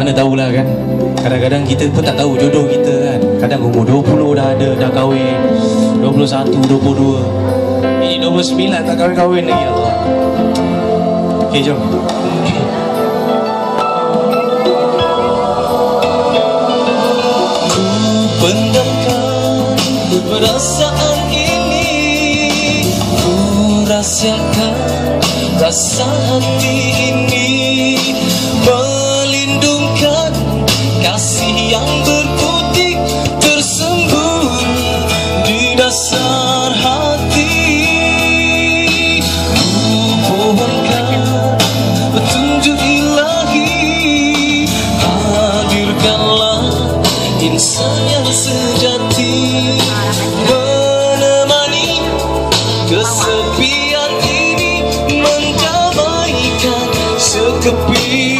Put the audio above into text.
Mana tahulah kan, kadang-kadang kita pun tak tahu jodoh kita kan. Kadang umur 20 dah ada, dah kahwin, 21, 22, ini 29 tak kahwin-kahwin lagi. Allah. Okay, jom. Ku pendamkan perasaan ini, ku rahasiakan rasa hati ini, melindungkan kasih yang berkutik tersembunyi di dasar hati. Ku pohonkan petunjuk ilahi, hadirkanlah insan yang sejati, menemani kesepian ini, mendamaikan sekepi